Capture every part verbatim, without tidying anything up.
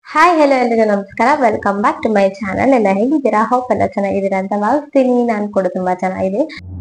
Hi hello ಎಲ್ರಿಗೂ ನಮಸ್ಕಾರ. Welcome back to my channel. ಎಲ್ಲ ಹೇಗಿದ್ದೀರಾ? ಹೋಪ್ ಎಲ್ಲ ಚೆನ್ನಾಗಿದ್ದೀರಾ ಅಂತ ಭಾವಿಸ್ತೀನಿ. ನಾನು ಕೂಡ ತುಂಬಾ ಚೆನ್ನಾಗಿದೆ.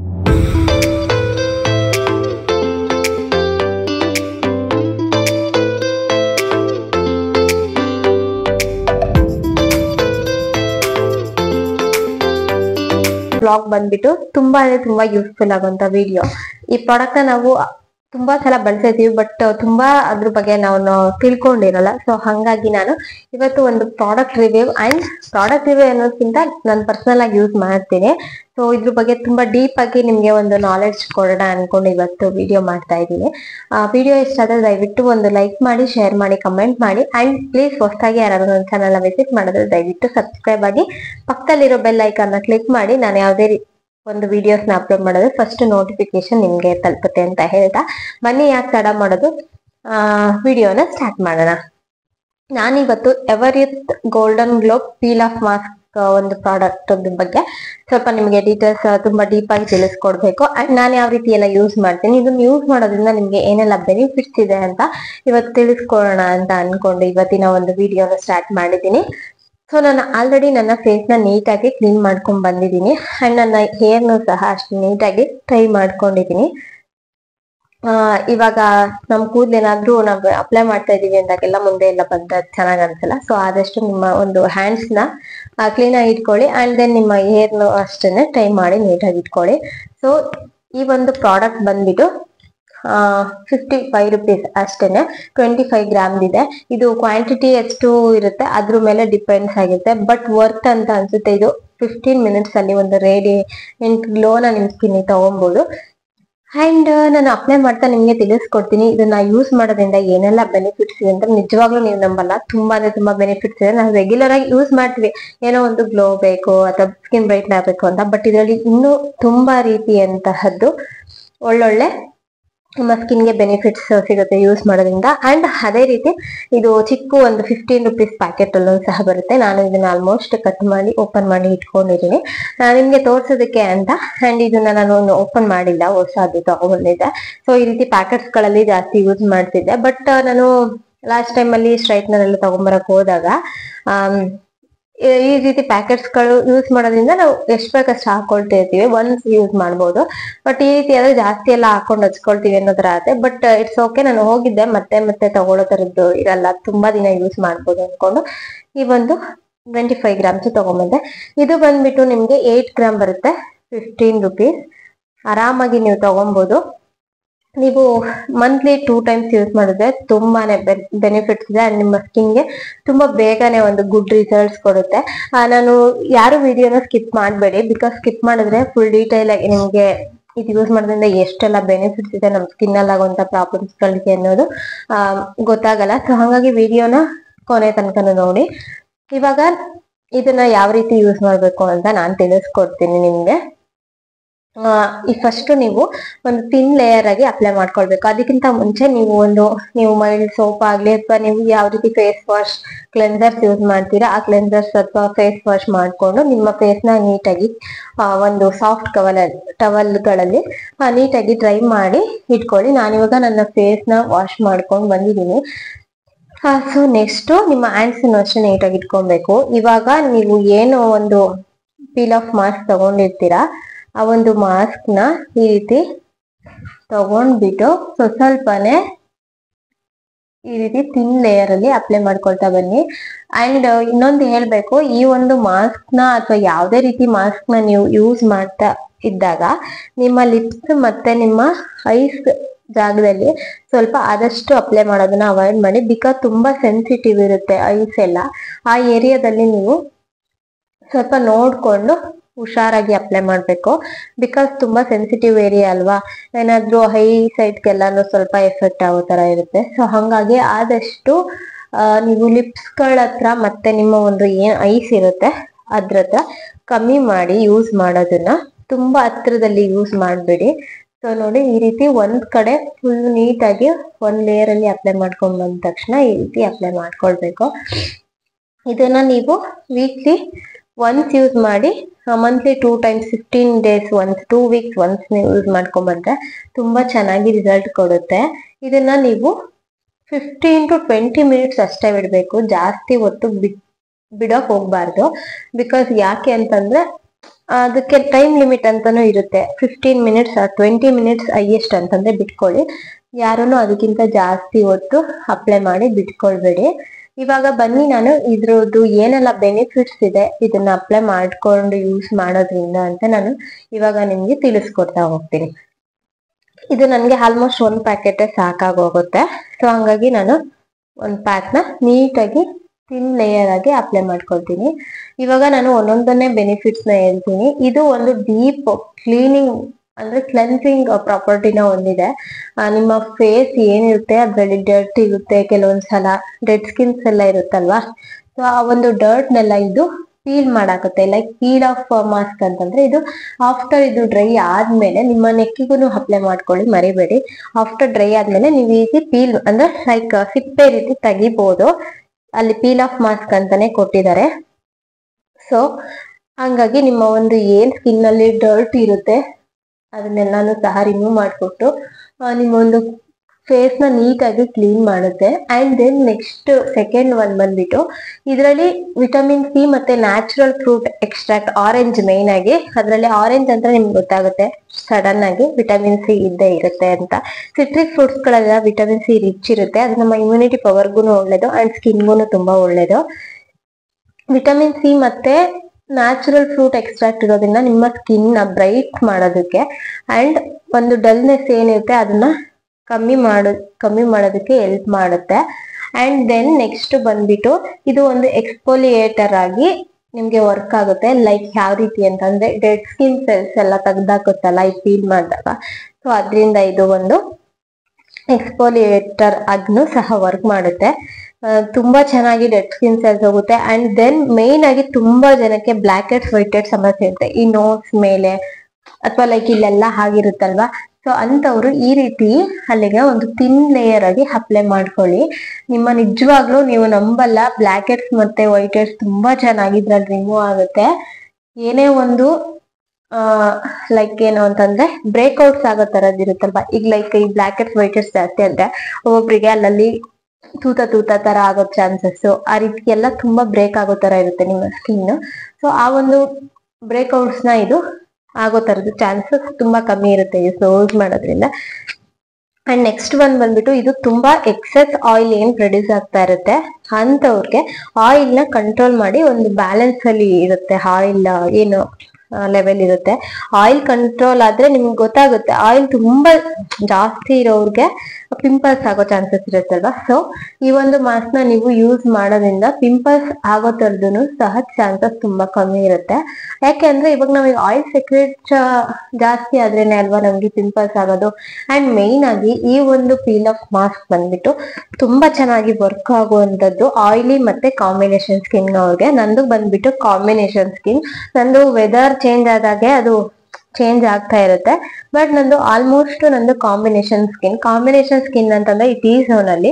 ಬ್ಲಾಗ್ ಬಂದ್ಬಿಟ್ಟು ತುಂಬಾ ಅಂದ್ರೆ ತುಂಬಾ ಯೂಸ್ಫುಲ್ ಆಗುವಂತ ವಿಡಿಯೋ. ಈ ಪ್ರಾಡಕ್ಟ್ ನ ನಾವು ತುಂಬಾ ಸಲ ಬಳಸಿದೀವಿ, ಬಟ್ ತುಂಬಾ ಅದ್ರ ಬಗ್ಗೆ ನಾವು ತಿಳ್ಕೊಂಡಿರಲ್ಲ. ಸೊ ಹಂಗಾಗಿ ನಾನು ಇವತ್ತು ಒಂದು product review and product review ಅನ್ನೋದಕ್ಕಿಂತ ನಾನು ಪರ್ಸನಲ್ ಆಗಿ ಯೂಸ್ ಮಾಡ್ತೀನಿ. ಸೊ ಇದ್ರ ಬಗ್ಗೆ ತುಂಬಾ ಡೀಪ್ ಆಗಿ ನಿಮ್ಗೆ ಒಂದು ನಾಲೆಡ್ಜ್ ಕೊಡೋಣ ಅನ್ಕೊಂಡು ಇವತ್ತು ವಿಡಿಯೋ ಮಾಡ್ತಾ ಇದ್ದೀನಿ. ಆ ವಿಡಿಯೋ ಇಷ್ಟ ಆದ್ರೆ ದಯವಿಟ್ಟು ಒಂದು ಲೈಕ್ ಮಾಡಿ, ಶೇರ್ ಮಾಡಿ, ಕಮೆಂಟ್ ಮಾಡಿ ಅಂಡ್ ಪ್ಲೀಸ್ ಹೊಸದಾಗಿ ಯಾರಾದ್ರೂ ನನ್ನ ಚಾನಲ್ ವಿಸಿಟ್ ಮಾಡಿದ್ರೆ ದಯವಿಟ್ಟು ಸಬ್ಸ್ಕ್ರೈಬ್ ಆಗಿ ಪಕ್ಕದಲ್ಲಿರೋ ಬೆಲ್ ಐಕಾನ್ ನ ಕ್ಲಿಕ್ ಮಾಡಿ ನಾನು ಯಾವುದೇ ಒಂದು ವಿಡಿಯೋಸ್ ನ ಅಪ್ಲೋಡ್ ಮಾಡೋದು ಫಸ್ಟ್ ನೋಟಿಫಿಕೇಶನ್ ನಿಮ್ಗೆ ತಲುಪುತ್ತೆ ಅಂತ ಹೇಳ್ತಾ ಬನ್ನಿ ಯಾಕೆ ತಡ ಮಾಡೋದು, ಆ ವಿಡಿಯೋನ ಸ್ಟಾರ್ಟ್ ಮಾಡೋಣ. ನಾನಿವತ್ತು Everyuth golden globe peel off mask ಒಂದು ಪ್ರಾಡಕ್ಟ್ ಬಗ್ಗೆ ಸ್ವಲ್ಪ ನಿಮ್ಗೆ ಡೀಟೇಲ್ಸ್ ತುಂಬಾ ಡೀಪ್ ಆಗಿ ತಿಳಿಸ್ಕೊಡ್ಬೇಕು. ಅಂಡ್ ನಾನು ಯಾವ ರೀತಿ ಎಲ್ಲ ಯೂಸ್ ಮಾಡ್ತೀನಿ, ಇದನ್ನ ಯೂಸ್ ಮಾಡೋದ್ರಿಂದ ನಿಮ್ಗೆ ಏನೆಲ್ಲ ಬೆನಿಫಿಟ್ಸ್ ಇದೆ ಅಂತ ಇವತ್ತು ತಿಳಿಸ್ಕೊಡೋಣ ಅಂತ ಅನ್ಕೊಂಡು ಇವತ್ತಿನ ಒಂದು ವಿಡಿಯೋನ ಸ್ಟಾರ್ಟ್ ಮಾಡಿದ್ದೀನಿ. ಸೊ ನಾನು ಆಲ್ರೆಡಿ ನನ್ನ ಫೇಸ್ ನ ನೀಟಾಗಿ ಕ್ಲೀನ್ ಮಾಡ್ಕೊಂಡ್ ಬಂದಿದ್ದೀನಿ ಅಂಡ್ ನನ್ನ ಹೇರ್ನು ಸಹ ಅಷ್ಟು ನೀಟಾಗಿ ಟ್ರೈ ಮಾಡ್ಕೊಂಡಿದ್ದೀನಿ. ಆ ಇವಾಗ ನಮ್ ಕೂದ್ಲೇನಾದ್ರೂ ನಾವು ಅಪ್ಲೈ ಮಾಡ್ತಾ ಇದೀವಿ ಅಂದಾಗೆಲ್ಲ ಮುಂದೆ ಎಲ್ಲ ಬಂದ ಚೆನ್ನಾಗ್ ಅನ್ಸಲ್ಲ. ಸೊ ಆದಷ್ಟು ನಿಮ್ಮ ಒಂದು ಹ್ಯಾಂಡ್ಸ್ ನ ಕ್ಲೀನ್ ಆಗಿ ಇಟ್ಕೊಳ್ಳಿ ಅಂಡ್ ದೆನ್ ನಿಮ್ಮ ಹೇರ್ನು ಅಷ್ಟನ್ನೇ ಟ್ರೈ ಮಾಡಿ ನೀಟಾಗಿ ಇಟ್ಕೊಳ್ಳಿ. ಸೊ ಈ ಒಂದು ಪ್ರಾಡಕ್ಟ್ ಬಂದ್ಬಿಟ್ಟು ಆ ಫಿಫ್ಟಿ ಫೈವ್ ರುಪೀಸ್ ಅಷ್ಟೇನೆ, ಟ್ವೆಂಟಿ ಫೈವ್ ಗ್ರಾಮ್ ಇದೆ. ಇದು ಕ್ವಾಂಟಿಟಿ ಎಷ್ಟು ಇರುತ್ತೆ ಅದ್ರ ಮೇಲೆ ಡಿಪೆಂಡ್ಸ್ ಆಗುತ್ತೆ, ಬಟ್ ವರ್ತ್ ಅಂತ ಅನ್ಸುತ್ತೆ. ಇದು ಫಿಫ್ಟೀನ್ ಮಿನಿಟ್ಸ್ ಅಲ್ಲಿ ಒಂದು ರೇಡಿಯಂಟ್ ಗ್ಲೋನ ನಿಮ್ ಸ್ಕಿನ್ ತಗೊಬಹುದು. ಅಂಡ್ ನಾನು ಅಪ್ಲೈ ಮಾಡ್ತಾ ನಿಮ್ಗೆ ತಿಳಿಸ್ಕೊಡ್ತೀನಿ ಇದನ್ನ ಯೂಸ್ ಮಾಡೋದ್ರಿಂದ ಏನೆಲ್ಲ ಬೆನಿಫಿಟ್ಸ್ ಇದೆ ಅಂತ. ನಿಜವಾಗ್ಲೂ ನೀವು ನಂಬಲ್ಲ, ತುಂಬಾ ಅಂದ್ರೆ ತುಂಬಾ ಬೆನಿಫಿಟ್ಸ್ ಇದೆ. ನಾವು ರೆಗ್ಯುಲರ್ ಆಗಿ ಯೂಸ್ ಮಾಡ್ತೀವಿ, ಏನೋ ಒಂದು ಗ್ಲೋ ಬೇಕು ಅಥವಾ ಸ್ಕಿನ್ ಬ್ರೈಟ್ ಆಗಬೇಕು ಅಂತ, ಬಟ್ ಇದರಲ್ಲಿ ಇನ್ನೂ ತುಂಬಾ ರೀತಿಯಂತಹದ್ದು ಒಳ್ಳೊಳ್ಳೆ ನಮ್ಮ ಸ್ಕಿನ್ಗೆ ಬೆನಿಫಿಟ್ಸ್ ಸಿಗುತ್ತೆ ಯೂಸ್ ಮಾಡೋದ್ರಿಂದ. ಅಂಡ್ ಅದೇ ರೀತಿ ಇದು ಚಿಕ್ಕ ಒಂದು ಫಿಫ್ಟೀನ್ ರುಪೀಸ್ ಪ್ಯಾಕೆಟ್ ಅಲ್ಲೂ ಸಹ ಬರುತ್ತೆ. ನಾನು ಇದನ್ನ ಆಲ್ಮೋಸ್ಟ್ ಕಟ್ ಮಾಡಿ ಓಪನ್ ಮಾಡಿ ಇಟ್ಕೊಂಡಿದ್ದೀನಿ ನಿಮ್ಗೆ ತೋರ್ಸೋದಕ್ಕೆ ಅಂತ. ಅಂಡ್ ಇದನ್ನ ನಾನು ಓಪನ್ ಮಾಡಿಲ್ಲ, ಹೊಸದು ತಗೊಂಡಿದ್ದೆ. ಸೊ ಈ ರೀತಿ ಪ್ಯಾಕೆಟ್ಸ್ ಗಳಲ್ಲಿ ಜಾಸ್ತಿ ಯೂಸ್ ಮಾಡ್ತಿದ್ದೆ, ಬಟ್ ನಾನು ಲಾಸ್ಟ್ ಟೈಮ್ ಅಲ್ಲಿ ಸ್ಟ್ರೈಟ್ನರ್ ಎಲ್ಲ ತಗೊಂಬರಕ್ ಹೋದಾಗ ಆಮ್ ಈ ರೀತಿ ಪ್ಯಾಕೆಟ್ಸ್ ಗಳು ಯೂಸ್ ಮಾಡೋದ್ರಿಂದ ನಾವು ಎಷ್ಟು ಬೇಕಷ್ಟು ಹಾಕೊಳ್ತಿರ್ತೀವಿ, ಒನ್ಸ್ ಯೂಸ್ ಮಾಡ್ಬೋದು. ಬಟ್ ಈ ರೀತಿ ಆದ್ರೆ ಜಾಸ್ತಿ ಎಲ್ಲ ಹಾಕೊಂಡು ಹಚ್ಕೊಳ್ತೀವಿ ಅನ್ನೋದ್ರ ಆಗುತ್ತೆ. ಬಟ್ ಇಟ್ಸ್ ಓಕೆ, ನಾನು ಹೋಗಿದ್ದೆ ಮತ್ತೆ ಮತ್ತೆ ತಗೊಳ್ಳೋ ತರದ್ದು ಇರಲ್ಲ, ತುಂಬಾ ದಿನ ಯೂಸ್ ಮಾಡ್ಬೋದು ಅನ್ಕೊಂಡು ಈ ಒಂದು ಟ್ವೆಂಟಿ ಫೈವ್ ಗ್ರಾಮ್ಸ್ ತಗೊಂಬಂದೆ. ಇದು ಬಂದ್ಬಿಟ್ಟು ನಿಮ್ಗೆ ಏಟ್ ಗ್ರಾಮ್ ಬರುತ್ತೆ, ಫಿಫ್ಟೀನ್ ರುಪೀಸ್. ಆರಾಮಾಗಿ ನೀವು ತಗೊಬಹುದು. ನೀವು ಮಂತ್ಲಿ ಟೂ ಟೈಮ್ಸ್ ಯೂಸ್ ಮಾಡಿದ್ರೆ ತುಂಬಾನೇ ಬೆನಿಫಿಟ್ಸ್ ಇದೆ ಅಂಡ್ ನಿಮ್ಮ ಸ್ಕಿನ್ಗೆ ತುಂಬಾ ಬೇಗನೆ ಒಂದು ಗುಡ್ ರಿಸಲ್ಟ್ಸ್ ಕೊಡುತ್ತೆ. ನಾನು ಯಾರು ವಿಡಿಯೋನ ಸ್ಕಿಪ್ ಮಾಡಬೇಡಿ, ಬಿಕಾಸ್ ಸ್ಕಿಪ್ ಮಾಡಿದ್ರೆ ಫುಲ್ ಡೀಟೈಲ್ ಆಗಿ ನಿಮ್ಗೆ ಇದು ಯೂಸ್ ಮಾಡೋದ್ರಿಂದ ಎಷ್ಟೆಲ್ಲ ಬೆನಿಫಿಟ್ಸ್ ಇದೆ ನಮ್ಮ ಸ್ಕಿನ್ ಅಲ್ಲಿ ಆಗುವಂತ ಪ್ರಾಬ್ಲಮ್ಸ್ ಗಳಿಗೆ ಅನ್ನೋದು ಆ ಗೊತ್ತಾಗಲ್ಲ. ಸೊ ಹಾಗಾಗಿ ವಿಡಿಯೋನ ಕೊನೆ ತನಕ ನೋಡಿ. ಇವಾಗ ಇದನ್ನ ಯಾವ ರೀತಿ ಯೂಸ್ ಮಾಡ್ಬೇಕು ಅಂತ ನಾನು ತಿಳಿಸ್ಕೊಡ್ತೀನಿ ನಿಮ್ಗೆ. ಆ ಈ ಫಸ್ಟ್ ನೀವು ಒಂದು ಥಿನ್ ಲೇಯರ್ ಆಗಿ ಅಪ್ಲೈ ಮಾಡ್ಕೊಳ್ಬೇಕು. ಅದಕ್ಕಿಂತ ಮುಂಚೆ ನೀವು ಒಂದು ನೀವು ಮೈಲ್ಡ್ ಸೋಪ್ ಆಗ್ಲಿ ಅಥವಾ ನೀವು ಯಾವ ರೀತಿ ಫೇಸ್ ವಾಶ್ ಕ್ಲೆನ್ಸರ್ಸ್ ಯೂಸ್ ಮಾಡ್ತೀರಾ ಆ ಕ್ಲೆನ್ಸರ್ಸ್ ಅಥವಾ ಫೇಸ್ ವಾಶ್ ಮಾಡ್ಕೊಂಡು ನಿಮ್ಮ ಫೇಸ್ ನ ನೀಟಾಗಿ ಒಂದು ಸಾಫ್ಟ್ ಕವಲ್ ಟವಲ್ಗಳಲ್ಲಿ ನೀಟಾಗಿ ಡ್ರೈ ಮಾಡಿ ಇಟ್ಕೊಳ್ಳಿ. ನಾನಿವಾಗ ನನ್ನ ಫೇಸ್ ನ ವಾಶ್ ಮಾಡ್ಕೊಂಡು ಬಂದಿದ್ದೀನಿ. ಸೊ ನೆಕ್ಸ್ಟ್ ನಿಮ್ಮ ಹ್ಯಾಂಡ್ಸ್ ಅಷ್ಟೇ ನೀಟಾಗಿ ಇಟ್ಕೊಬೇಕು. ಇವಾಗ ನೀವು ಏನು ಒಂದು ಪೀಲ್ ಆಫ್ ಮಾಸ್ಕ್ ತಗೊಂಡಿರ್ತೀರಾ ಆ ಒಂದು ಮಾಸ್ಕ್ ನ ಈ ರೀತಿ ತಗೊಂಡ್ಬಿಟ್ಟು ಸ್ವಲ್ಪನೇ ಈ ರೀತಿ ಥಿನ್ ಲೇಯರ್ ಅಲ್ಲಿ ಅಪ್ಲೈ ಮಾಡ್ಕೊಳ್ತಾ ಬನ್ನಿ. ಅಂಡ್ ಇನ್ನೊಂದು ಹೇಳ್ಬೇಕು, ಈ ಒಂದು ಮಾಸ್ಕ್ ನ ಅಥವಾ ಯಾವುದೇ ರೀತಿ ಮಾಸ್ಕ್ ನ ನೀವು ಯೂಸ್ ಮಾಡ್ತಾ ಇದ್ದಾಗ ನಿಮ್ಮ ಲಿಪ್ಸ್ ಮತ್ತೆ ನಿಮ್ಮ ಐಸ್ ಜಾಗದಲ್ಲಿ ಸ್ವಲ್ಪ ಆದಷ್ಟು ಅಪ್ಲೈ ಮಾಡೋದನ್ನ ಅವಾಯ್ಡ್ ಮಾಡಿ. ಬಿಕಾಸ್ ತುಂಬಾ ಸೆನ್ಸಿಟಿವ್ ಇರುತ್ತೆ ಐಸ್ ಎಲ್ಲ. ಆ ಏರಿಯಾದಲ್ಲಿ ನೀವು ಸ್ವಲ್ಪ ನೋಡ್ಕೊಂಡು ಹುಷಾರಾಗಿ ಅಪ್ಲೈ ಮಾಡ್ಬೇಕು, ಬಿಕಾಸ್ ತುಂಬಾ ಸೆನ್ಸಿಟಿವ್ ಏರಿಯಾ ಅಲ್ವಾ, ಏನಾದ್ರೂ ಹೈ ಸೈಡ್ಗೆಲ್ಲಾನು ಸ್ವಲ್ಪ ಎಫೆಕ್ಟ್ ಆಗೋ ತರ ಇರುತ್ತೆ. ಸೊ ಹಂಗಾಗಿ ಆದಷ್ಟು ನೀವು ಲಿಪ್ಸ್ ಗಳ ಹತ್ರ ಮತ್ತೆ ನಿಮ್ಮ ಒಂದು ಏನ್ ಐಸ್ ಇರುತ್ತೆ ಅದ್ರ ಹತ್ರ ಕಮ್ಮಿ ಮಾಡಿ ಯೂಸ್ ಮಾಡೋದನ್ನ, ತುಂಬಾ ಹತ್ರದಲ್ಲಿ ಯೂಸ್ ಮಾಡ್ಬೇಡಿ. ಸೊ ನೋಡಿ ಈ ರೀತಿ ಒಂದ್ ಕಡೆ ಫುಲ್ ನೀಟಾಗಿ ಒಂದ್ ಲೇಯರ್ ಅಲ್ಲಿ ಅಪ್ಲೈ ಮಾಡ್ಕೊಂಡ್ ಬಂದ ತಕ್ಷಣ ಈ ರೀತಿ ಅಪ್ಲೈ ಮಾಡ್ಕೊಳ್ಬೇಕು. ಇದನ್ನ ನೀವು ವೀಕ್ಲಿ ಒನ್ಸ್ ಯೂಸ್ ಮಾಡಿ, monthly two times fifteen days once two weeks once ನೀವು ಯೂಸ್ ಮಾಡ್ಕೊಂಡ್ ಬಂದ್ರೆ ತುಂಬಾ ಚೆನ್ನಾಗಿ ರಿಸಲ್ಟ್ ಕೊಡುತ್ತೆ. ಇದನ್ನ ನೀವು ಫಿಫ್ಟೀನ್ ಟು ಟ್ವೆಂಟಿ ಮಿನಿಟ್ಸ್ ಅಷ್ಟೇ ಬಿಡಬೇಕು, ಜಾಸ್ತಿ ಹೊತ್ತು ಬಿಟ್ ಬಿಡೋಕ್ ಹೋಗ್ಬಾರ್ದು. ಬಿಕಾಸ್ ಯಾಕೆ ಅಂತಂದ್ರೆ ಅದಕ್ಕೆ ಟೈಮ್ ಲಿಮಿಟ್ ಅಂತಾನು ಇರುತ್ತೆ. Fifteen minutes twenty minutes highest ಅಂತಂದ್ರೆ ಬಿಟ್ಕೊಳ್ಳಿ. ಯಾರನ್ನು ಅದಕ್ಕಿಂತ ಜಾಸ್ತಿ ಹೊತ್ತು ಅಪ್ಲೈ ಮಾಡಿ ಬಿಟ್ಕೊಳ್ಬೇಡಿ. ಇವಾಗ ಬನ್ನಿ ನಾನು ಇದ್ರದ್ದು ಏನೆಲ್ಲ ಬೆನಿಫಿಟ್ಸ್ ಇದೆ ಇದನ್ನ ಅಪ್ಲೈ ಮಾಡ್ಕೊಂಡು ಯೂಸ್ ಮಾಡೋದ್ರಿಂದ ಅಂತ ನಾನು ಇವಾಗ ನಿಮ್ಗೆ ತಿಳಿಸ್ಕೊಡ್ತಾ ಹೋಗ್ತೀನಿ. ಇದು ನನಗೆ ಆಲ್ಮೋಸ್ಟ್ ಒಂದು ಪ್ಯಾಕೆಟ್ ಸಾಕಾಗೋಗುತ್ತೆ. ಸೊ ಹಂಗಾಗಿ ನಾನು ಒಂದು ಪ್ಯಾಕ್ನ ನೀಟಾಗಿ ಥಿನ್ ಲೇಯರ್ ಆಗಿ ಅಪ್ಲೈ ಮಾಡ್ಕೊಳ್ತೀನಿ. ಇವಾಗ ನಾನು ಒಂದೊಂದನ್ನೇ ಬೆನಿಫಿಟ್ಸ್ ನ ಹೇಳ್ತೀನಿ. ಇದು ಒಂದು ಡೀಪ್ ಕ್ಲೀನಿಂಗ್ ಅಂದ್ರೆ ಕ್ಲೆನ್ಸಿಂಗ್ ಪ್ರಾಪರ್ಟಿನ ಹೊಂದಿದೆ. ನಿಮ್ಮ ಫೇಸ್ ಏನಿರುತ್ತೆ ಅದ್ರಲ್ಲಿ ಡರ್ಟ್ ಇರುತ್ತೆ, ಕೆಲವೊಂದ್ಸಲ ಡೆಡ್ ಸ್ಕಿನ್ಸ್ ಎಲ್ಲ ಇರುತ್ತಲ್ವಾ, ಸೊ ಆ ಒಂದು ಡರ್ಟ್ ನೆಲ್ಲ ಇದು ಪೀಲ್ ಮಾಡಾಕತ್ತೆ. ಲೈಕ್ ಪೀಲ್ ಆಫ್ ಮಾಸ್ಕ್ ಅಂತಂದ್ರೆ ಇದು ಆಫ್ಟರ್ ಇದು ಡ್ರೈ ಆದ್ಮೇಲೆ ನಿಮ್ಮ ನೆಕ್ಕಿಗೂ ಅಪ್ಲೈ ಮಾಡ್ಕೊಳ್ಳಿ, ಮರಿಬೇಡಿ. ಆಫ್ಟರ್ ಡ್ರೈ ಆದ್ಮೇಲೆ ನೀವು ಈಸಿ ಪೀಲ್ ಅಂದ್ರೆ ಲೈಕ್ ಸಿಪ್ಪೆ ರೀತಿ ತೆಗಿಬಹುದು. ಅಲ್ಲಿ ಪೀಲ್ ಆಫ್ ಮಾಸ್ಕ್ ಅಂತಾನೆ ಕೊಟ್ಟಿದ್ದಾರೆ. ಸೊ ಹಂಗಾಗಿ ನಿಮ್ಮ ಒಂದು ಏನ್ ಸ್ಕಿನ್ ಅಲ್ಲಿ ಡರ್ಟ್ ಇರುತ್ತೆ ಅದನ್ನೆಲ್ಲಾನು ಸಹ ರಿಮೂವ್ ಮಾಡಿಕೊಟ್ಟು ನಿಮ್ಮ ಒಂದು ಫೇಸ್ ನ ನೀಟಾಗಿ ಕ್ಲೀನ್ ಮಾಡುತ್ತೆ. And then next second one ಬಂದ್ಬಿಟ್ಟು ಇದರಲ್ಲಿ ವಿಟಮಿನ್ ಸಿ ಮತ್ತೆ natural fruit extract orange main ಆಗಿ. ಅದರಲ್ಲಿ ಆರೆಂಜ್ ಅಂತ ನಿಮ್ಗೆ ಗೊತ್ತಾಗುತ್ತೆ ಸಡನ್ ಆಗಿ ವಿಟಮಿನ್ ಸಿ ಇದ್ದೇ ಇರುತ್ತೆ ಅಂತ. ಸಿಟ್ರಿಕ್ ಫ್ರೂಟ್ಸ್ ಗಳೆಲ್ಲ ವಿಟಮಿನ್ ಸಿ ರಿಚ್ ಇರುತ್ತೆ, ಅದು ನಮ್ಮ ಇಮ್ಯುನಿಟಿ ಪವರ್ಗೂ ಒಳ್ಳೇದು ಅಂಡ್ ಸ್ಕಿನ್ಗೂ ತುಂಬಾ ಒಳ್ಳೇದು. ವಿಟಮಿನ್ ಸಿ ಮತ್ತೆ ನ್ಯಾಚುರಲ್ ಫ್ರೂಟ್ ಎಕ್ಸ್ಟ್ರಾಕ್ಟ್ ಇರೋದ್ರಿಂದ ನಿಮ್ಮ ಸ್ಕಿನ್ ನ ಬ್ರೈಟ್ ಮಾಡೋದಕ್ಕೆ ಅಂಡ್ ಒಂದು ಡಲ್ನೆಸ್ ಏನಿರುತ್ತೆ ಅದನ್ನ ಕಮ್ಮಿ ಮಾಡೋ ಕಮ್ಮಿ ಮಾಡೋದಕ್ಕೆ ಹೆಲ್ಪ್ ಮಾಡುತ್ತೆ. ಅಂಡ್ ದೆನ್ ನೆಕ್ಸ್ಟ್ ಬಂದ್ಬಿಟ್ಟು ಇದು ಒಂದು ಎಕ್ಸ್ಫೋಲಿಯೇಟರ್ ಆಗಿ ನಿಮ್ಗೆ ವರ್ಕ್ ಆಗುತ್ತೆ. ಲೈಕ್ ಯಾವ ರೀತಿ ಅಂತಂದ್ರೆ ಡೆಡ್ ಸ್ಕಿನ್ ಸೆಲ್ಸ್ ಎಲ್ಲ ತೆಗ್ದಾಕುತ್ತಲ್ಲ ಈ ಪೀಲ್ ಮಾಡಿದಾಗ, ಸೊ ಅದರಿಂದ ಇದು ಒಂದು ಎಕ್ಸ್ಫೋಲಿಯೇಟರ್ ಆಗ್ನು ಸಹ ವರ್ಕ್ ಮಾಡುತ್ತೆ. ತುಂಬಾ ಚೆನ್ನಾಗಿ ಡೆಡ್ ಸ್ಕಿನ್ ಸೆಲ್ಸ್ ಹೋಗುತ್ತೆ. ಅಂಡ್ ದೆನ್ ಮೇನ್ ಆಗಿ ತುಂಬಾ ಜನಕ್ಕೆ ಬ್ಲಾಕ್ ಹೆಡ್ಸ್ ವೈಟ್ ಹೆಡ್ಸ್ ಸಮಸ್ಯೆ ಇರುತ್ತೆ ಈ ನೋಸ್ ಮೇಲೆ ಅಥವಾ ಲೈಕ್ ಇಲ್ಲೆಲ್ಲ ಆಗಿರುತ್ತಲ್ವಾ. ಸೊ ಅಂತವ್ರು ಈ ರೀತಿ ಅಲ್ಲಿಗೆ ಒಂದು ಥಿನ್ ಲೇಯರ್ ಆಗಿ ಅಪ್ಲೈ ಮಾಡ್ಕೊಳ್ಳಿ. ನಿಮ್ಮ ನಿಜವಾಗ್ಲೂ ನೀವು ನಂಬಲ್ಲ, ಬ್ಲಾಕ್ ಹೆಡ್ಸ್ ಮತ್ತೆ ವೈಟ್ ಹೆಡ್ಸ್ ತುಂಬಾ ಚೆನ್ನಾಗಿ ಇದ್ರಲ್ಲಿ ರಿಮೂವ್ ಆಗುತ್ತೆ. ಏನೇ ಒಂದು ಆ ಲೈಕ್ ಏನು ಅಂತಂದ್ರೆ ಬ್ರೇಕ್ಔಟ್ಸ್ ಆಗೋ ತರದ್ ಇರುತ್ತಲ್ವಾ, ಈಗ ಲೈಕ್ ಈ ಬ್ಲಾಕ್ ಹೆಡ್ಸ್ ವೈಟ್ ಹೆಡ್ಸ್ ಜಾಸ್ತಿ ಅಂದ್ರೆ ಒಬ್ಬೊಬ್ರಿಗೆ ಅಲ್ಲಲ್ಲಿ ತೂತ ತೂತ ತರ ಆಗೋ ಚಾನ್ಸಸ್, ಆ ರೀತಿ ಎಲ್ಲ ತುಂಬಾ ಬ್ರೇಕ್ ಆಗೋ ತರ ಇರುತ್ತೆ ನಿಮ್ಮ ಸ್ಕಿನ್. ಸೊ ಆ ಒಂದು ಬ್ರೇಕ್ಔಟ್ಸ್ ನ ಇದು ಆಗೋ ತರದ ಚಾನ್ಸಸ್ ತುಂಬಾ ಕಮ್ಮಿ ಇರುತ್ತೆ ಯೂಸ್ ಮಾಡೋದ್ರಿಂದ. ಅಂಡ್ ನೆಕ್ಸ್ಟ್ ಒಂದ್ ಬಂದ್ಬಿಟ್ಟು ಇದು ತುಂಬಾ ಎಕ್ಸೆಸ್ ಆಯಿಲ್ ಏನ್ ಪ್ರೊಡ್ಯೂಸ್ ಆಗ್ತಾ ಇರುತ್ತೆ ಅಂತವ್ರಿಗೆ ಆಯಿಲ್ ನ ಕಂಟ್ರೋಲ್ ಮಾಡಿ ಒಂದು ಬ್ಯಾಲೆನ್ಸ್ ಅಲ್ಲಿ ಇರುತ್ತೆ. ಆಯಿಲ್ ಏನು ಲೆವೆಲ್ ಇರುತ್ತೆ, ಆಯಿಲ್ ಕಂಟ್ರೋಲ್ ಆದ್ರೆ ನಿಮ್ಗೆ ಗೊತ್ತಾಗುತ್ತೆ. ಆಯಿಲ್ ತುಂಬಾ ಜಾಸ್ತಿ ಇರೋರ್ಗೆ ಪಿಂಪಲ್ಸ್ ಆಗೋ ಚಾನ್ಸಸ್ ಇರುತ್ತಲ್ವಾ. ಸೊ ಈ ಒಂದು ಮಾಸ್ಕ್ ನ ನೀವು ಯೂಸ್ ಮಾಡೋದ್ರಿಂದ ಪಿಂಪಲ್ಸ್ ಆಗೋ ತರದನು ಸಹ ಚಾನ್ಸಸ್ ತುಂಬಾ ಕಮ್ಮಿ ಇರುತ್ತೆ. ಯಾಕೆಂದ್ರೆ ಇವಾಗ ನಾವೀಗ ಆಯಿಲ್ ಸೆಕ್ರೆಟ್ ಜಾಸ್ತಿ ಆದ್ರೇನೆ ಅಲ್ವಾ ನಮ್ಗೆ ಪಿಂಪಲ್ಸ್ ಆಗೋದು. ಅಂಡ್ ಮೇನ್ ಆಗಿ ಈ ಒಂದು ಪೀಲ್ ಆಫ್ ಮಾಸ್ಕ್ ಬಂದ್ಬಿಟ್ಟು ತುಂಬಾ ಚೆನ್ನಾಗಿ ವರ್ಕ್ ಆಗುವಂತದ್ದು ಆಯಿಲಿ ಮತ್ತೆ ಕಾಂಬಿನೇಷನ್ ಸ್ಕಿನ್ ಅವ್ರಿಗೆ. ನಂದು ಬಂದ್ಬಿಟ್ಟು ಕಾಂಬಿನೇಷನ್ ಸ್ಕಿನ್, ನಂದು ವೆದರ್ ಚೇಂಜ್ ಆದಾಗೆ ಅದು ಚೇಂಜ್ ಆಗ್ತಾ ಇರುತ್ತೆ. ಬಟ್ ನಂದು ಆಲ್ಮೋಸ್ಟ್ ನಂದು ಕಾಂಬಿನೇಷನ್ ಸ್ಕಿನ್. ಕಾಂಬಿನೇಷನ್ ಸ್ಕಿನ್ ಅಂತಂದ್ರೆ ಈ ಟಿ ಝೋನ್ ಅಲ್ಲಿ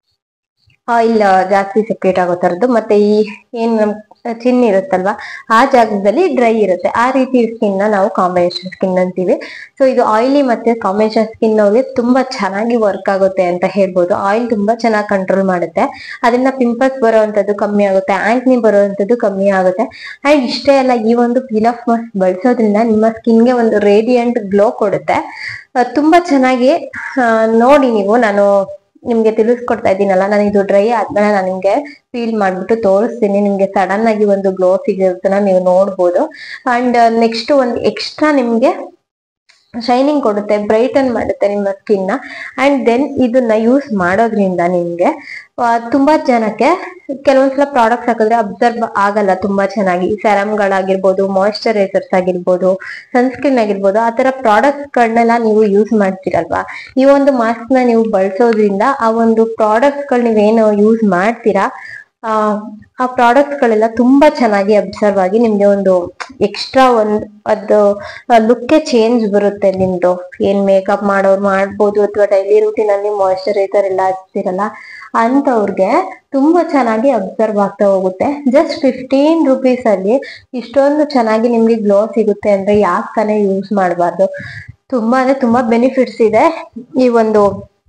ಆಯಿಲ್ ಜಾಸ್ತಿ ಸೆಕ್ರೇಟ್ ಆಗೋ ತರದ್ದು, ಮತ್ತೆ ಈ ಏನ್ ನಮ್ ಚಿನ್ ಇರುತ್ತಲ್ವಾ ಆ ಜಾಗದಲ್ಲಿ ಡ್ರೈ ಇರುತ್ತೆ. ಆ ರೀತಿ ಸ್ಕಿನ್ ನ ನಾವು ಕಾಂಬಿನೇಷನ್ ಸ್ಕಿನ್ ಅಂತೀವಿ. ಸೊ ಇದು ಆಯಿಲಿ ಮತ್ತೆ ಕಾಂಬಿನೇಷನ್ ಸ್ಕಿನ್ ಅವ್ರಿಗೆ ತುಂಬಾ ಚೆನ್ನಾಗಿ ವರ್ಕ್ ಆಗುತ್ತೆ ಅಂತ ಹೇಳ್ಬೋದು. ಆಯಿಲ್ ತುಂಬಾ ಚೆನ್ನಾಗಿ ಕಂಟ್ರೋಲ್ ಮಾಡುತ್ತೆ, ಅದರಿಂದ ಪಿಂಪಲ್ಸ್ ಬರುವಂತದ್ದು ಕಮ್ಮಿ ಆಗುತ್ತೆ, ಆಂಕ್ನಿ ಬರುವಂತದ್ದು ಕಮ್ಮಿ ಆಗುತ್ತೆ. ಅಂಡ್ ಇಷ್ಟೇ ಅಲ್ಲ, ಈ ಒಂದು ಪೀಲ್ ಆಫ್ ಮಾಸ್ಕ್ ಬಳಸೋದ್ರಿಂದ ನಿಮ್ಮ ಸ್ಕಿನ್ಗೆ ಒಂದು ರೇಡಿಯಂಟ್ ಗ್ಲೋ ಕೊಡುತ್ತೆ. ತುಂಬಾ ಚೆನ್ನಾಗಿ ನೋಡಿ ನೀವು, ನಾನು ನಿಮ್ಗೆ ತಿಳಿಸ್ಕೊಡ್ತಾ ಇದ್ದೀನಲ್ಲ, ನಾನು ಇದು ಡ್ರೈ ಆದ್ಮೇಲೆ ನಾನು ನಿಮ್ಗೆ ಫೀಲ್ ಮಾಡ್ಬಿಟ್ಟು ತೋರಿಸ್ತೀನಿ. ನಿಮ್ಗೆ ಸಡನ್ ಆಗಿ ಒಂದು ಗ್ಲೋ ಸಿಗೋದನ್ನ ನೀವು ನೋಡ್ಬೋದು. ಅಂಡ್ ನೆಕ್ಸ್ಟ್ ಒಂದು ಎಕ್ಸ್ಟ್ರಾ ನಿಮ್ಗೆ ಶೈನಿಂಗ್ ಕೊಡುತ್ತೆ, ಬ್ರೈಟನ್ ಮಾಡುತ್ತೆ ನಿಮ್ಮ ಸ್ಕಿನ್ ನ. ಅಂಡ್ ದೆನ್ ಇದನ್ನ ಯೂಸ್ ಮಾಡೋದ್ರಿಂದ ನಿಮ್ಗೆ ತುಂಬಾ ಜನಕ್ಕೆ ಕೆಲವೊಂದ್ಸಲ ಪ್ರಾಡಕ್ಟ್ಸ್ ಹಾಕಿದ್ರೆ ಅಬ್ಸರ್ವ್ ಆಗಲ್ಲ ತುಂಬಾ ಚೆನ್ನಾಗಿ. ಸೆರಮ್ಗಳಾಗಿರ್ಬೋದು, ಮಾಯಿಶ್ಚರೈಸರ್ಸ್ ಆಗಿರ್ಬೋದು, ಸನ್ಸ್ಕ್ರೀನ್ ಆಗಿರ್ಬೋದು, ಆ ತರ ಪ್ರಾಡಕ್ಟ್ಸ್ ಗಳನ್ನೆಲ್ಲ ನೀವು ಯೂಸ್ ಮಾಡ್ತೀರಲ್ವಾ. ಈ ಒಂದು ಮಾಸ್ಕ್ ನ ನೀವು ಬಳಸೋದ್ರಿಂದ ಆ ಒಂದು ಪ್ರಾಡಕ್ಟ್ಸ್ ಗಳು ನೀವೇನು ಯೂಸ್ ಮಾಡ್ತೀರಾ ಆ ಆ ಪ್ರಾಡಕ್ಟ್ಸ್ ಗಳೆಲ್ಲ ತುಂಬಾ ಚೆನ್ನಾಗಿ ಅಬ್ಸರ್ವ್ ಆಗಿ ನಿಮ್ಗೆ ಒಂದು ಎಕ್ಸ್ಟ್ರಾ ಒಂದ್ ಅದು ಲುಕ್ ಚೇಂಜ್ ಬರುತ್ತೆ ನಿಮ್ದು. ಏನ್ ಮೇಕಪ್ ಮಾಡೋರು ಮಾಡ್ಬೋದು, ಅಥವಾ ಡೈಲಿ ರೂಟೀನ್ ಅಲ್ಲಿ ಮಾಯಿಶ್ಚರೈಸರ್ ಎಲ್ಲ ಹಚ್ತಿರಲ್ಲ ಅಂತವ್ರಿಗೆ ತುಂಬಾ ಚೆನ್ನಾಗಿ ಅಬ್ಸರ್ವ್ ಆಗ್ತಾ ಹೋಗುತ್ತೆ. ಜಸ್ಟ್ ಫಿಫ್ಟೀನ್ ರುಪೀಸ್ ಅಲ್ಲಿ ಇಷ್ಟೊಂದು ಚೆನ್ನಾಗಿ ನಿಮ್ಗೆ ಗ್ಲೋ ಸಿಗುತ್ತೆ ಅಂದ್ರೆ ಯಾಕೆ ತಾನೇ ಯೂಸ್ ಮಾಡಬಾರ್ದು. ತುಂಬಾ ಅಂದ್ರೆ ತುಂಬಾ ಬೆನಿಫಿಟ್ಸ್ ಇದೆ ಈ ಒಂದು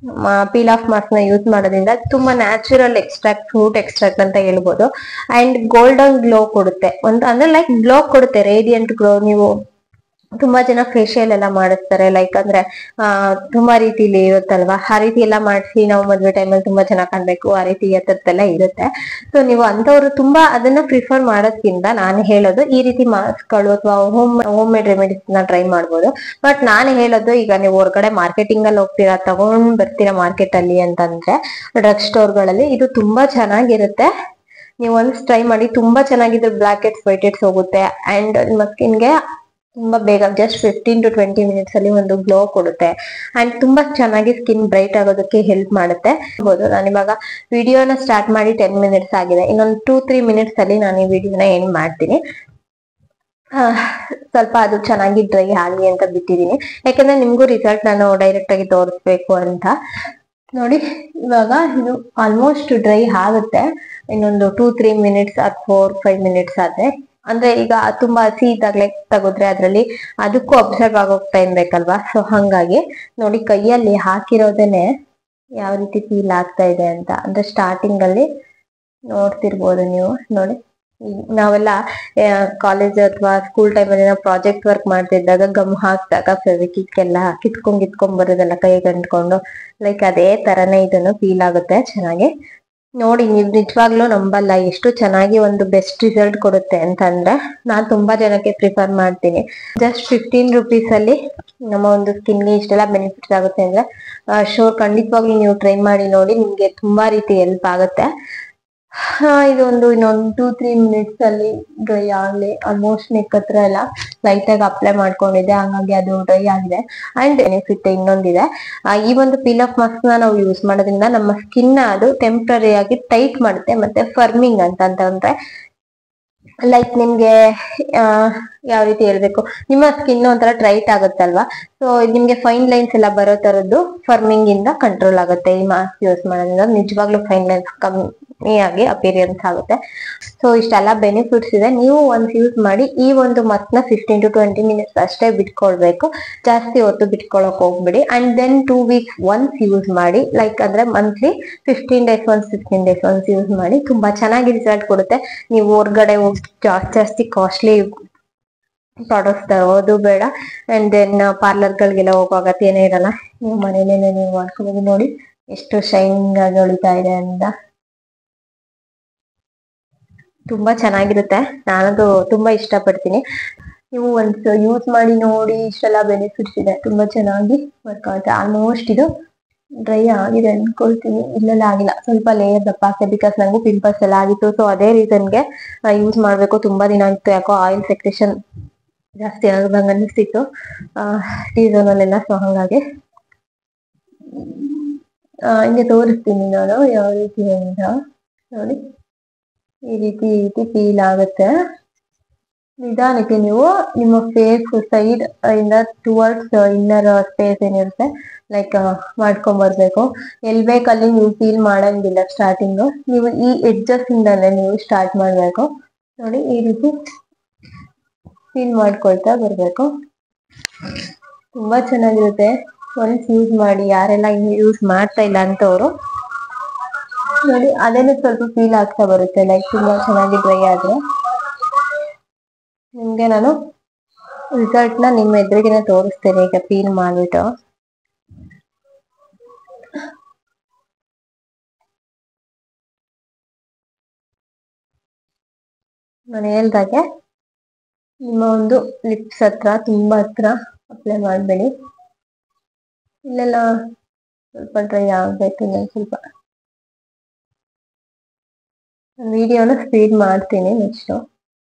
ಪೀಲ್ ಆಫ್ ಮಾಸ್ಕ್ ನ ಯೂಸ್ ಮಾಡೋದ್ರಿಂದ ತುಂಬಾ ನ್ಯಾಚುರಲ್ ಎಕ್ಸ್ಟ್ರಾಕ್ಟ್, ಫ್ರೂಟ್ ಎಕ್ಸ್ಟ್ರಾಕ್ಟ್ ಅಂತ ಹೇಳ್ಬೋದು. ಅಂಡ್ ಗೋಲ್ಡನ್ ಗ್ಲೋ ಕೊಡುತ್ತೆ, ಒಂದು ಅಂದ್ರೆ ಲೈಕ್ ಗ್ಲೋ ಕೊಡುತ್ತೆ, ರೇಡಿಯಂಟ್ ಗ್ಲೋ. ನೀವು ತುಂಬಾ ಜನ ಫೇಶಿಯಲ್ ಎಲ್ಲ ಮಾಡಿಸ್ತಾರೆ, ಲೈಕ್ ಅಂದ್ರೆ ಆ ತುಂಬಾ ರೀತಿಲಿ ಇರುತ್ತಲ್ವಾ, ಆ ರೀತಿ ಎಲ್ಲ ಮಾಡಿಸಿ ನಾವು ಮದ್ವೆ ಟೈಮಲ್ಲಿ ತುಂಬಾ ಚೆನ್ನಾಗಿ ಕಾಣ್ಬೇಕು, ಆ ರೀತಿ ಎತ್ತತ್ತೆಲ್ಲ ಇರುತ್ತೆ. ಸೊ ನೀವು ಅಂತವ್ರು ತುಂಬಾ ಅದನ್ನ ಪ್ರಿಫರ್ ಮಾಡೋದ್ಕಿಂತ ನಾನು ಹೇಳೋದು ಈ ರೀತಿ ಮಾಸ್ಕ್ಗಳು ಅಥವಾ ಹೋಮ್ ಹೋಮ್ ಮೇಡ್ ರೆಮಿಡೀಸ್ ನ ಟ್ರೈ ಮಾಡ್ಬೋದು. ಬಟ್ ನಾನು ಹೇಳೋದು, ಈಗ ನೀವು ಹೊರಗಡೆ ಮಾರ್ಕೆಟಿಂಗ್ ಅಲ್ಲಿ ಹೋಗ್ತೀರಾ, ತಗೊಂಡ್ ಬರ್ತೀರಾ ಮಾರ್ಕೆಟ್ ಅಲ್ಲಿ ಅಂತಂದ್ರೆ ಡ್ರಗ್ ಸ್ಟೋರ್ ಗಳಲ್ಲಿ ಇದು ತುಂಬಾ ಚೆನ್ನಾಗಿರುತ್ತೆ. ನೀವು ಒಂದ್ಸ್ ಟ್ರೈ ಮಾಡಿ, ತುಂಬಾ ಚೆನ್ನಾಗಿದ್ರೆ ಬ್ಲಾಕ್ ಹೆಡ್ಸ್ ವೈಟ್ ಹೆಡ್ಸ್ ಹೋಗುತ್ತೆ. ಅಂಡ್ ನಿಮ್ಮ ಸ್ಕಿನ್ಗೆ ತುಂಬಾ ಬೇಗ just fifteen to twenty minutes ಅಲ್ಲಿ ಒಂದು ಗ್ಲೋ ಕೊಡುತ್ತೆ. ಅಂಡ್ ತುಂಬಾ ಚೆನ್ನಾಗಿ ಸ್ಕಿನ್ ಬ್ರೈಟ್ ಆಗೋದಕ್ಕೆ ಹೆಲ್ಪ್ ಮಾಡುತ್ತೆ. ನಾನು ಇವಾಗ ವಿಡಿಯೋನ ಸ್ಟಾರ್ಟ್ ಮಾಡಿ ಟೆನ್ ಮಿನಿಟ್ಸ್ ಆಗಿದೆ, ಇನ್ನೊಂದು ಟೂ ತ್ರೀ ಮಿನಿಟ್ಸ್ ಅಲ್ಲಿ ನಾನು ಈ ವಿಡಿಯೋನ ಎಂಡ್ ಮಾಡ್ತೀನಿ. ಸ್ವಲ್ಪ ಅದು ಚೆನ್ನಾಗಿ ಡ್ರೈ ಆಗಲಿ ಅಂತ ಬಿಟ್ಟಿದೀನಿ, ಯಾಕಂದ್ರೆ ನಿಮ್ಗೂ ರಿಸಲ್ಟ್ ನಾನು ಡೈರೆಕ್ಟ್ ಆಗಿ ತೋರಿಸ್ಬೇಕು ಅಂತ. ನೋಡಿ ಇವಾಗ ಇದು ಆಲ್ಮೋಸ್ಟ್ ಡ್ರೈ ಆಗುತ್ತೆ, ಇನ್ನೊಂದು ಟೂ ತ್ರೀ ಮಿನಿಟ್ಸ್ ಅದ್ ಫೋರ್ ಫೈವ್ ಮಿನಿಟ್ಸ್ ಆದ್ರೆ. ಅಂದ್ರೆ ಈಗ ತುಂಬಾ ಹಸಿ ಇದ್ದಾಗ್ಲೇ ತಗೋದ್ರೆ ಅದ್ರಲ್ಲಿ ಅದಕ್ಕೂ ಅಬ್ಸರ್ವ್ ಆಗೋಗ್ ಟೈಮ್ ಬೇಕಲ್ವಾ. ಸೊ ಹಂಗಾಗಿ ನೋಡಿ ಕೈಯಲ್ಲಿ ಹಾಕಿರೋದೇನೆ ಯಾವ ರೀತಿ ಫೀಲ್ ಆಗ್ತಾ ಇದೆ ಅಂತ. ಅಂದ್ರೆ ಸ್ಟಾರ್ಟಿಂಗ್ ಅಲ್ಲಿ ನೋಡ್ತಿರ್ಬೋದು ನೀವು. ನೋಡಿ ನಾವೆಲ್ಲ ಕಾಲೇಜ್ ಅಥವಾ ಸ್ಕೂಲ್ ಟೈಮಲ್ಲಿ ನಾವು ಪ್ರಾಜೆಕ್ಟ್ ವರ್ಕ್ ಮಾಡ್ತಿದ್ದಾಗ ಗಮ್ ಹಾಕ್ದಾಗ ಫೆವಿಕಿಕ್ ಎಲ್ಲ ಕಿತ್ಕೊಂಡ್ ಕಿತ್ಕೊಂಡ್ ಬರೋದೆಲ್ಲ ಕೈಗೆ ಅಂಟ್ಕೊಂಡು, ಲೈಕ್ ಅದೇ ತರನೇ ಇದನ್ನು ಫೀಲ್ ಆಗುತ್ತೆ ಚೆನ್ನಾಗಿ. ನೋಡಿ ನೀವು ನಿಜವಾಗ್ಲೂ ನಂಬಲ್ಲ ಎಷ್ಟು ಚೆನ್ನಾಗಿ ಒಂದು ಬೆಸ್ಟ್ ರಿಸಲ್ಟ್ ಕೊಡುತ್ತೆ ಅಂತಂದ್ರೆ. ನಾನ್ ತುಂಬಾ ಜನಕ್ಕೆ ಪ್ರಿಫರ್ ಮಾಡ್ತೀನಿ. ಜಸ್ಟ್ ಫಿಫ್ಟೀನ್ ರುಪೀಸ್ ಅಲ್ಲಿ ನಮ್ಮ ಒಂದು ಸ್ಕಿನ್ಗೆ ಇಷ್ಟೆಲ್ಲ ಬೆನಿಫಿಟ್ಸ್ ಆಗುತ್ತೆ ಅಂದ್ರೆ ಶೋರ್ ಖಂಡಿತವಾಗ್ಲೂ ನೀವು ಟ್ರೈ ಮಾಡಿ ನೋಡಿ, ನಿಮ್ಗೆ ತುಂಬಾ ರೀತಿ ಹೆಲ್ಪ್ ಆಗುತ್ತೆ. ಹಾ ಇದೊಂದು ಇನ್ನೊಂದು ಟೂ ತ್ರೀ ಮಿನಿಟ್ಸ್ ಅಲ್ಲಿ ಡ್ರೈ ಆಗ್ಲಿ. ಆಲ್ಮೋಸ್ಟ್ ನೆಕ್ ಹತ್ರ ಎಲ್ಲ ಲೈಟ್ ಆಗಿ ಅಪ್ಲೈ ಮಾಡ್ಕೊಂಡಿದ್ದೆ, ಹಂಗಾಗಿ ಅದು ಡ್ರೈ ಆಗಿದೆ. ಅಂಡ್ ಬೆನಿಫಿಟ್ ಇನ್ನೊಂದಿದೆ, ಈ ಒಂದು ಪೀಲ್ ಆಫ್ ಮಾಸ್ಕ್ ನ ನಾವು ಯೂಸ್ ಮಾಡೋದ್ರಿಂದ ನಮ್ಮ ಸ್ಕಿನ್ ಅದು ಟೆಂಪ್ರರಿ ಆಗಿ ಟೈಟ್ ಮಾಡುತ್ತೆ. ಮತ್ತೆ ಫರ್ಮಿಂಗ್ ಅಂತ ಅಂತಂದ್ರೆ ಲೈಕ್ ನಿಮ್ಗೆ ಆ ಯಾವ ರೀತಿ ಹೇಳ್ಬೇಕು, ನಿಮ್ಮ ಸ್ಕಿನ್ ಒಂಥರ ಟೈಟ್ ಆಗುತ್ತಲ್ವಾ, ಸೊ ನಿಮ್ಗೆ ಫೈನ್ ಲೈನ್ಸ್ ಎಲ್ಲ ಬರೋ ತರದ್ದು ಫರ್ಮಿಂಗ್ ಇಂದ ಕಂಟ್ರೋಲ್ ಆಗುತ್ತೆ ಈ ಮಾಸ್ಕ್ ಯೂಸ್ ಮಾಡೋದ್ರಿಂದ. ನಿಜವಾಗ್ಲೂ ಫೈನ್ ಲೈನ್ಸ್ ಕಮ್ಮಿ ಆಗಿ ಅಪಿಯರೆನ್ಸ್ ಆಗುತ್ತೆ. ಸೊ ಇಷ್ಟೆಲ್ಲ ಬೆನಿಫಿಟ್ಸ್ ಇದೆ, ನೀವು ಒಂದ್ ಯೂಸ್ ಮಾಡಿ. ಈ ಒಂದು ಮಾಸ್ಕ್ ನ ಫಿಫ್ಟೀನ್ ಟು ಟ್ವೆಂಟಿ ಮಿನಿಟ್ಸ್ ಅಷ್ಟೇ ಬಿಟ್ಕೊಳ್ಬೇಕು, ಜಾಸ್ತಿ ಹೊತ್ತು ಬಿಟ್ಕೊಳಕ್ ಹೋಗ್ಬಿಡಿ. And then two weeks once use ಮಾಡಿ, ಲೈಕ್ ಅಂದ್ರೆ monthly fifteen days once fifteen days once use ಮಾಡಿ. ತುಂಬಾ ಚೆನ್ನಾಗಿ ರಿಸಲ್ಟ್ ಕೊಡುತ್ತೆ. ನೀವು ಹೊರ್ಗಡೆ ಹೋಗಿ ಜಾಸ್ತಿ ಜಾಸ್ತಿ ಕಾಸ್ಟ್ಲಿ ಪ್ರಾಡಕ್ಟ್ಸ್ ತರೋದು ಬೇಡ. ಅಂಡ್ ದೆನ್ ಪಾರ್ಲರ್ ಗಳಿಗೆಲ್ಲ ಹೋಗೋ ಅಗತ್ಯನೇ ಇರಲ್ಲ, ನೀವು ಮನೇಲೇನೆ ನೀವು ಮಾಡ್ಕೋಬಹುದು. ನೋಡಿ ಎಷ್ಟು ಶೈನಿಂಗ್ ಆಗಿ ಹೊಳಿತಾ ಇದೆ ಅಂತ, ತುಂಬಾ ಚೆನ್ನಾಗಿರುತ್ತೆ. ನಾನದು ತುಂಬಾ ಇಷ್ಟಪಡ್ತೀನಿ. ನೀವು ಒಂದ್ಸ ಯೂಸ್ ಮಾಡಿ ನೋಡಿ, ಇಷ್ಟೆಲ್ಲ ಬೆನಿಫಿಟ್ಸ್ ಇದೆ, ತುಂಬಾ ಚೆನ್ನಾಗಿ ವರ್ಕ್ ಆಗುತ್ತೆ. ಆಲ್ಮೋಸ್ಟ್ ಇದು ಡ್ರೈ ಆಗಿದೆ ಅನ್ಕೊಳ್ತೀನಿ, ಇಲ್ಲೆಲ್ಲ ಆಗಿಲ್ಲ, ಸ್ವಲ್ಪ ಲೇಯರ್ ದಪ್ಪ ಆಗ್ತದೆ. ಬಿಕಾಸ್ ನಂಗೂ ಪಿಂಪಲ್ಸ್ ಎಲ್ಲ ಆಗಿತ್ತು, ಸೊ ಅದೇ ರೀಸನ್ಗೆ ಯೂಸ್ ಮಾಡ್ಬೇಕು ತುಂಬಾ ದಿನ ಆಗಿತ್ತು. ಯಾಕೋ ಆಯಿಲ್ ಸೆಕ್ರೇಷನ್ ಜಾಸ್ತಿ ಆಗದಂಗ ಅನಿಸ್ತಿತ್ತು ಸೀಸನಲ್ಲೆಲ್ಲ, ಸೊ ಹಂಗಾಗಿ ಹಿಂಗೆ ತೋರಿಸ್ತೀನಿ ನಾನು ಯಾವ ರೀತಿ ಅಂತ. ನೋಡಿ ಈ ರೀತಿ ಈ ರೀತಿ ಫೀಲ್ ಆಗುತ್ತೆ. ನಿಧಾನಕ್ಕೆ ನೀವು ನಿಮ್ಮ ಫೇಸ್ ಸೈಡ್ ಇಂದ ಟುವರ್ಡ್ಸ್ ಇನ್ನರ್ ಸ್ಪೇಸ್ ಏನಿರುತ್ತೆ ಲೈಕ್ ಮಾಡ್ಕೊಂಡ್ ಬರ್ಬೇಕು. ಎಲ್ ಬೇಕಲ್ಲಿ ನೀವು ಫೀಲ್ ಮಾಡಂಗಿಲ್ಲ. ಸ್ಟಾರ್ಟಿಂಗು ನೀವು ಈ ಎಡ್ಜಸ್ ಇಂದಲೇ ನೀವು ಸ್ಟಾರ್ಟ್ ಮಾಡ್ಬೇಕು. ನೋಡಿ ಈ ರೀತಿ ಫೀಲ್ ಮಾಡ್ಕೊಳ್ತಾ ಬರ್ಬೇಕು. ತುಂಬಾ ಚೆನ್ನಾಗಿರುತ್ತೆ, ಒನ್ಸ್ ಯೂಸ್ ಮಾಡಿ. ಯಾರೆಲ್ಲ ಇನ್ನು ಯೂಸ್ ಮಾಡ್ತಾ ಇಲ್ಲ ಅಂತವ್ರು ನೋಡಿ ಅದೇನು ಸ್ವಲ್ಪ ಫೀಲ್ ಆಗ್ತಾ ಬರುತ್ತೆ, ಲೈಕ್ ತುಂಬಾ ಚೆನ್ನಾಗಿ ಡ್ರೈ ಆದ್ರೆ. ನಿಮ್ಗೆ ನಾನು ರಿಸಲ್ಟ್ ನ ನಿಮ್ಮ ಎದುರಿಗೆನೆ ತೋರಿಸ್ತೇನೆ ಈಗ ಫೀಲ್ ಮಾಡ್ಬಿಟ್ಟು. ನಾನು ಹೇಳ್ದಾಗೆ ನಿಮ್ಮ ಒಂದು ಲಿಪ್ಸ್ ಹತ್ರ ತುಂಬಾ ಹತ್ರ ಅಪ್ಲೈ ಮಾಡಬೇಡಿ, ಇಲ್ಲೆಲ್ಲ ಸ್ವಲ್ಪ ಡ್ರೈ ಆಗ್ಬೇಕು. ನಾನು ಸ್ವಲ್ಪ ವಿಡಿಯೋನ ಸ್ಪೀಡ್ ಮಾಡ್ತೀನಿ ನೆಕ್ಸ್ಟ್.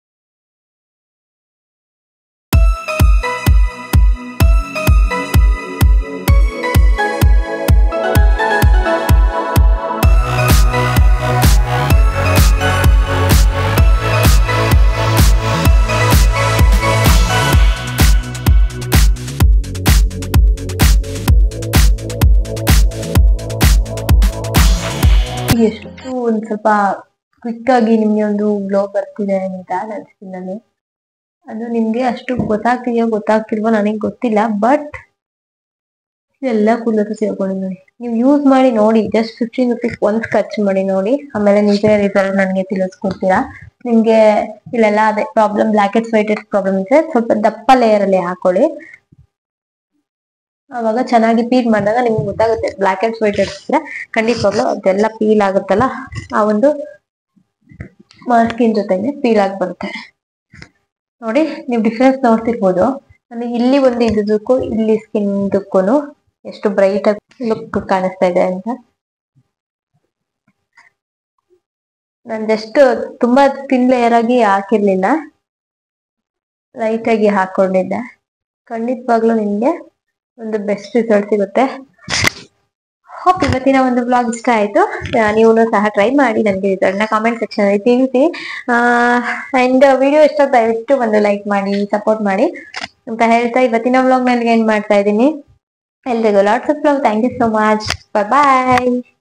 ಎಷ್ಟು ಒಂದ್ ಸ್ವಲ್ಪ ಕ್ವಿಕ್ ಆಗಿ ನಿಮ್ಗೆ ಒಂದು ಗ್ಲೋ ಬರ್ತಿದೆ ಅಂತ ನನ್ನ ಸ್ಕಿನ್ ಅಲ್ಲಿ. ಅದು ನಿಮ್ಗೆ ಅಷ್ಟು ಗೊತ್ತಾಗ್ತಿದೆಯೋ ಗೊತ್ತಾಗ್ತಿಲ್ವೋ ನನಗೆ ಗೊತ್ತಿಲ್ಲ, ಬಟ್ ಎಲ್ಲ ಕೂದಲು ಸೇರ್ಕೊಂಡು ನೋಡಿ. ನೀವು ಯೂಸ್ ಮಾಡಿ ನೋಡಿ, ಜಸ್ಟ್ ಫಿಫ್ಟೀನ್ ರುಪೀಸ್ ಒಂದ್ ಖರ್ಚು ಮಾಡಿ ನೋಡಿ, ಆಮೇಲೆ ನೀವೇ ರಿಸಲ್ಟ್ ನನಗೆ ತಿಳಿಸ್ಕೊಡ್ತೀರಾ. ನಿಮ್ಗೆ ಇಲ್ಲೆಲ್ಲ ಅದೇ problem, blackheads whiteheads problem ಇದ್ರೆ ಸ್ವಲ್ಪ ದಪ್ಪ ಲೇಯರ್ ಅಲ್ಲಿ ಹಾಕೊಳ್ಳಿ. ಅವಾಗ ಚೆನ್ನಾಗಿ ಪೀಲ್ ಮಾಡಿದಾಗ ನಿಮ್ಗೆ ಗೊತ್ತಾಗುತ್ತೆ. ಬ್ಲಾಕ್ ಹೆಡ್ಸ್ ವೈಟ್ ಹೆಡ್ಸ್ ಇದ್ರೆ ಖಂಡಿತವಾಗ್ಲೂ ಅದೆಲ್ಲ ಪೀಲ್ ಆಗುತ್ತಲ್ಲ, ಆ ಒಂದು ಸ್ಕಿನ್ ಜೊತೆಗೆ ಪೀಲ್ ಆಗಿ ಬರುತ್ತೆ ನೋಡಿ. ನೀವು ಡಿಫ್ರೆನ್ಸ್ ನೋಡ್ತಿರ್ಬೋದು. ನನಗೆ ಇಲ್ಲಿ ಒಂದು ಇದಕ್ಕೂ ಇಲ್ಲಿ ಸ್ಕಿನ್ ಇದಕ್ಕೂ ಎಷ್ಟು ಬ್ರೈಟ್ ಆಗಿ ಲುಕ್ ಕಾಣಿಸ್ತಾ ಇದೆ ಅಂತ. ನಾನು ಜಸ್ಟ್ ತುಂಬಾ ತಿನ್ ಲೇಯರ್ ಆಗಿ ಹಾಕಿರ್ಲಿಲ್ಲ, ಲೈಟ್ ಆಗಿ ಹಾಕೊಂಡಿದ್ದೆ. ಖಂಡಿತವಾಗ್ಲೂ ನಿಮ್ಗೆ ಒಂದು ಬೆಸ್ಟ್ ರಿಸಲ್ಟ್ ಸಿಗುತ್ತೆ. ಹೋಪ್ ಇವತ್ತಿನ ಒಂದು ಬ್ಲಾಗ್ ಇಷ್ಟ ಆಯ್ತು. ನೀವು ಸಹ ಟ್ರೈ ಮಾಡಿ, ನನಗೆ ರಿಸಲ್ಟ್ನ ಕಾಮೆಂಟ್ ಸೆಕ್ಷನ್ ಅಲ್ಲಿ ತಿಳಿಸಿ. ಅಂಡ್ ವಿಡಿಯೋ ಇಷ್ಟ ದಯವಿಟ್ಟು ಒಂದು ಲೈಕ್ ಮಾಡಿ, ಸಪೋರ್ಟ್ ಮಾಡಿ ಅಂತ ಹೇಳ್ತಾ ಇವತ್ತಿನ ಬ್ಲಾಗ್ ನಲ್ಲಿ ಏನ್ ಮಾಡ್ತಾ ಇದ್ದೀನಿ. ಎಲ್ರಿಗೂ lots of love. Thank you so much. Bye bye.